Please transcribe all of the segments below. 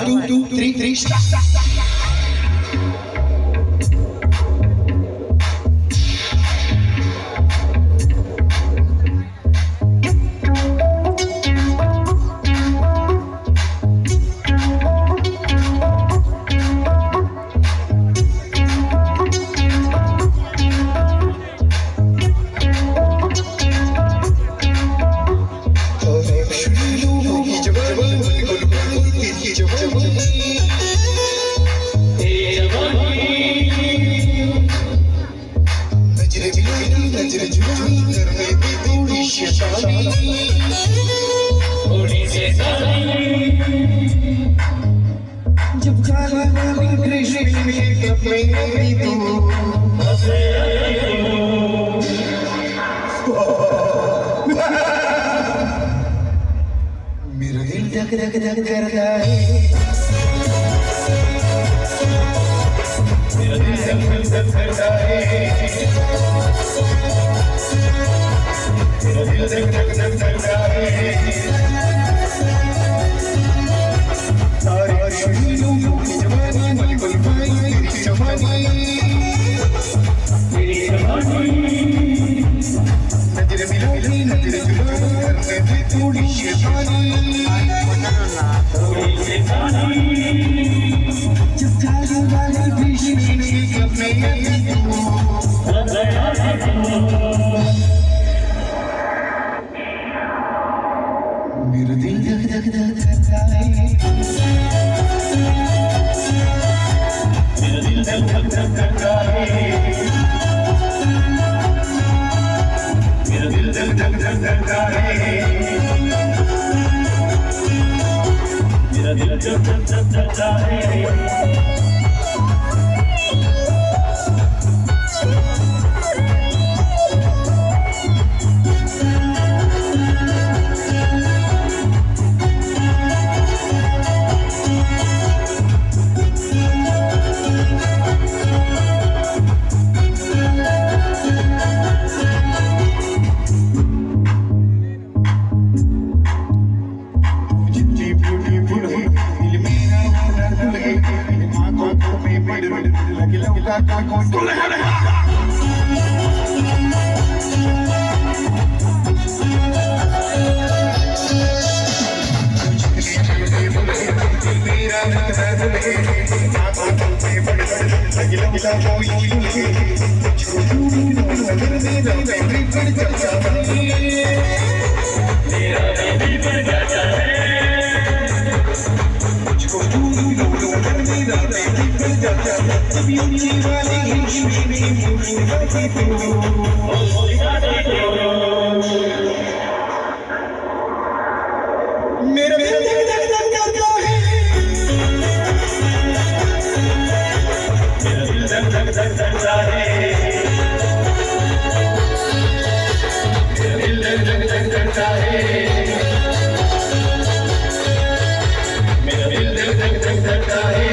1 2 3 start. मेरा दिल धक धक धक करता है, मेरा दिल धक धक धक करता है, मेरा दिल धक धक धक करता है। सारे शरीरों की जवानी मल पल पाई तेरी जवानी, तेरी जवानी नजर मिलानी नजर चुराने में थोड़ी शैतानी, थोड़ी शैतानी जब जाने वाली भीषणी कब मैं मेरा दिल धक धक धक करता है, मेरा दिल धक धक धक करता है, मेरा दिल धक धक धक करता है, मेरा दिल धक धक धक करता है। मेरा दिल धक धक धक करता है, मेरा दिल धक धक धक करता है, मेरा दिल धक धक धक करता है, मेरा दिल धक धक धक करता है।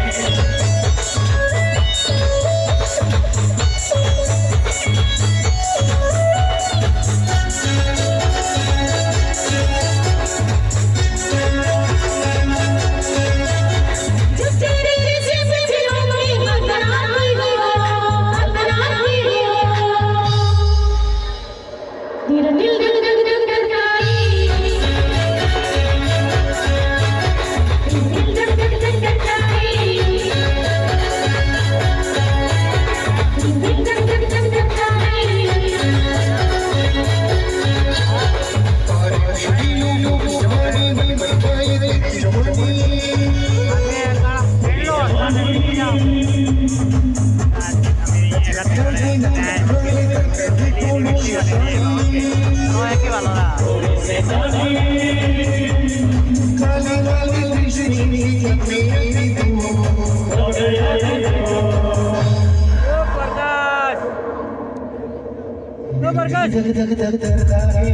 धक धक धक करता है,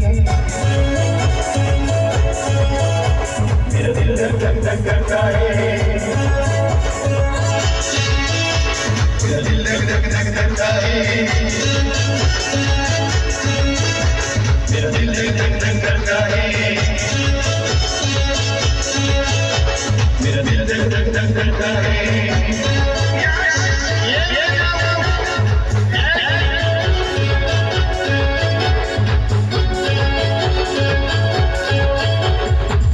मेरा दिल धक धक धक करता है, मेरा दिल धक धक धक करता है, मेरा दिल धक धक धक करता है, मेरा दिल जग जग जग जग जग रे